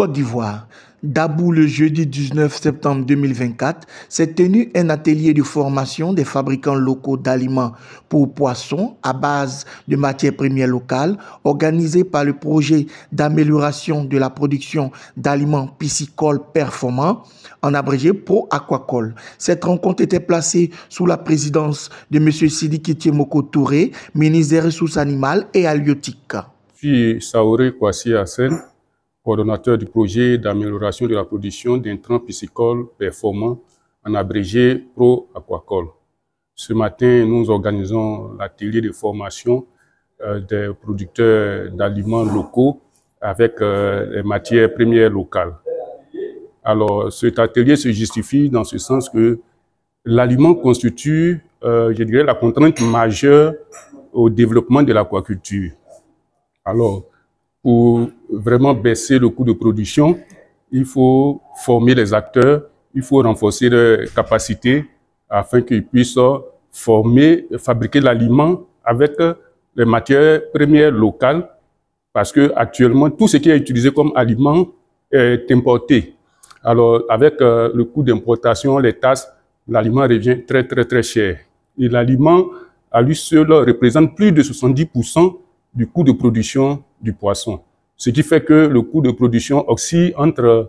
Côte d'Ivoire. Dabou, le jeudi 19 septembre 2024, s'est tenu un atelier de formation des fabricants locaux d'aliments pour poissons à base de matières premières locales, organisé par le projet d'amélioration de la production d'aliments piscicoles performants, en abrégé Pro-Aquacole. Cette rencontre était placée sous la présidence de M. Sidiki Tiemoko Touré, ministre des Ressources animales et halieutiques. Je suis Saoré Kwasi Hassen, coordonnateur du projet d'amélioration de la production d'intrants piscicoles performants, en abrégé Pro-Aquacole. Ce matin, nous organisons l'atelier de formation des producteurs d'aliments locaux avec les matières premières locales. Alors, cet atelier se justifie dans ce sens que l'aliment constitue, je dirais, la contrainte majeure au développement de l'aquaculture. Alors, pour vraiment baisser le coût de production, il faut former les acteurs, il faut renforcer leurs capacités afin qu'ils puissent fabriquer l'aliment avec les matières premières locales, parce que actuellement tout ce qui est utilisé comme aliment est importé. Alors, avec le coût d'importation, les taxes, l'aliment revient très cher. Et l'aliment, à lui seul, représente plus de 70% du coût de production du poisson. Ce qui fait que le coût de production oscille entre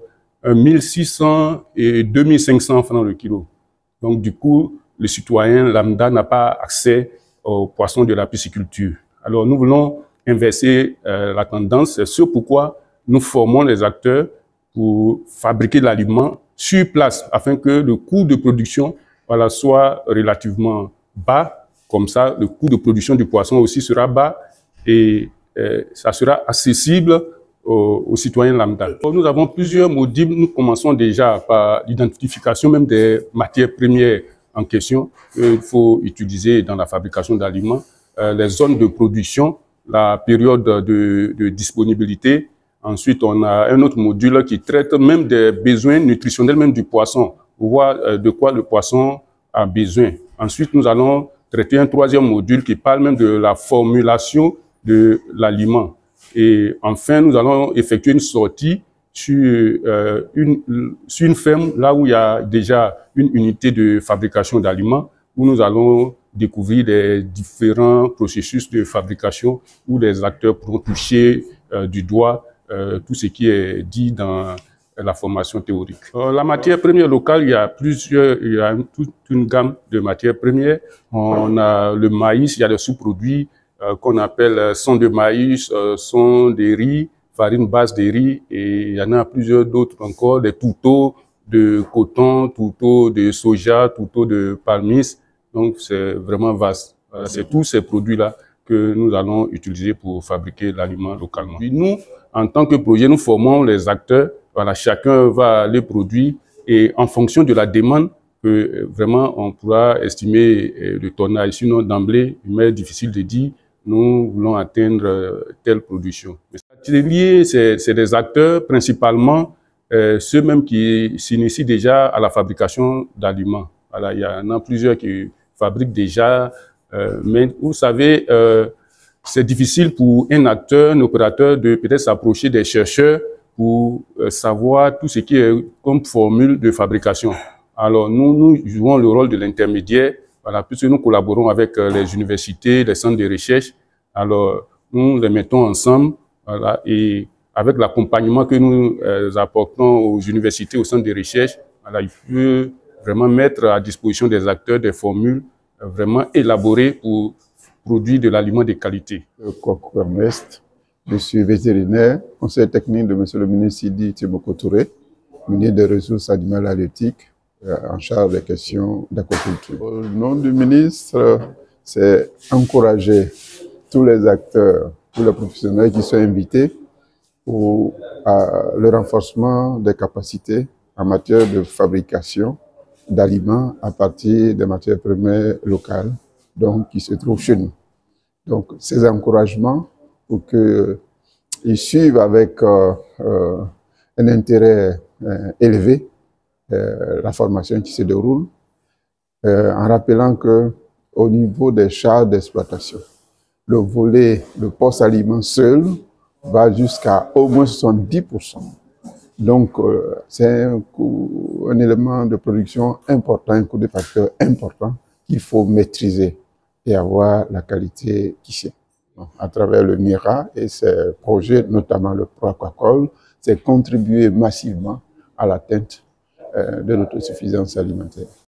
1600 et 2500 francs le kilo. Donc, du coup, le citoyen lambda n'a pas accès aux poissons de la pisciculture. Alors, nous voulons inverser la tendance. C'est ce pourquoi nous formons les acteurs pour fabriquer l'aliment sur place, afin que le coût de production soit relativement bas. Comme ça, le coût de production du poisson aussi sera bas et ça sera accessible aux citoyens lambda. Nous avons plusieurs modules. Nous commençons déjà par l'identification même des matières premières en question qu'il faut utiliser dans la fabrication d'aliments, les zones de production, la période de disponibilité. Ensuite, on a un autre module qui traite même des besoins nutritionnels même du poisson, pour voir de quoi le poisson a besoin. Ensuite, nous allons traiter un troisième module qui parle même de la formulation de l'aliment. Et enfin, nous allons effectuer une sortie sur une ferme, là où il y a déjà une unité de fabrication d'aliments, où nous allons découvrir les différents processus de fabrication, où les acteurs pourront toucher du doigt tout ce qui est dit dans la formation théorique. La matière première locale, il y a toute une gamme de matières premières. On a le maïs, il y a des sous-produits qu'on appelle son de maïs, son de riz, farine base de riz, et il y en a plusieurs d'autres encore, des tourteaux de coton, tourteaux de soja, tourteaux de palmiste. Donc c'est vraiment vaste. C'est tous ces produits-là que nous allons utiliser pour fabriquer l'aliment localement. Puis nous, en tant que projet, nous formons les acteurs. Voilà, chacun va les produire et en fonction de la demande, vraiment on pourra estimer le tonnage. Sinon d'emblée, il m'est difficile de dire nous voulons atteindre telle production. L'atelier, c'est des acteurs principalement ceux-mêmes qui s'initient déjà à la fabrication d'aliments. Voilà, il y en a plusieurs qui fabriquent déjà, mais vous savez, c'est difficile pour un acteur, un opérateur de peut-être s'approcher des chercheurs pour savoir tout ce qui est comme formule de fabrication. Alors nous jouons le rôle de l'intermédiaire, voilà, puisque nous collaborons avec les universités, les centres de recherche. Alors nous les mettons ensemble, voilà, et avec l'accompagnement que nous apportons aux universités, aux centres de recherche, voilà, il peut vraiment mettre à disposition des acteurs des formules vraiment élaborées pour produire de l'aliment de qualité. Je suis vétérinaire, conseiller technique de M. le ministre Sidiki Tiemoko Touré, ministre des Ressources animales et halieutiques, en charge des questions d'aquaculture. Le nom du ministre, c'est encourager tous les acteurs, tous les professionnels qui sont invités pour le renforcement des capacités en matière de fabrication d'aliments à partir des matières premières locales, donc qui se trouvent chez nous. Donc ces encouragements pour qu'ils suivent avec un intérêt élevé la formation qui se déroule, en rappelant que au niveau des charges d'exploitation, le volet, le poste aliment seul va jusqu'à au moins 70%. Donc, c'est un élément de production important, un coût de facteur important qu'il faut maîtriser et avoir la qualité qui tient. À travers le MIRA et ses projets, notamment le Pro-Aquacol, c'est contribuer massivement à l'atteinte de l'autosuffisance alimentaire.